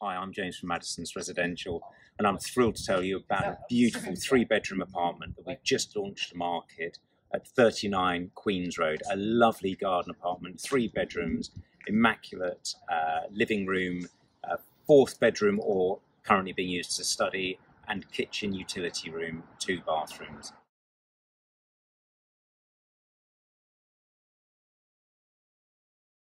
Hi, I'm James from Maddisons Residential, and I'm thrilled to tell you about a beautiful 3-bedroom apartment that we've just launched to market at 39 Queens Road. A lovely garden apartment, 3 bedrooms, immaculate living room, 4th bedroom or currently being used as a study, and kitchen utility room, 2 bathrooms.